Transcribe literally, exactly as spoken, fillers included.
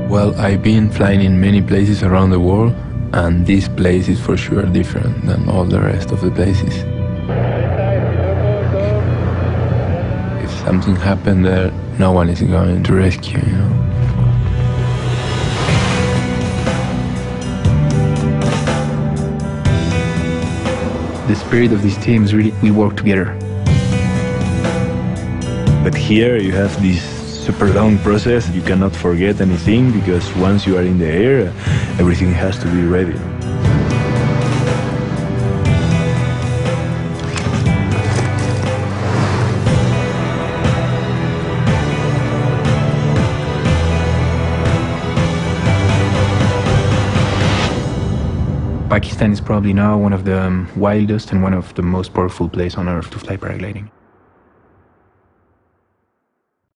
Well, I've been flying in many places around the world, and this place is for sure different than all the rest of the places. If something happened there, no one is going to rescue, you know. The spirit of this team is really, we work together. But here you have this super long process. You cannot forget anything, because once you are in the air, everything has to be ready. Pakistan is probably now one of the um, wildest and one of the most powerful places on earth to fly paragliding.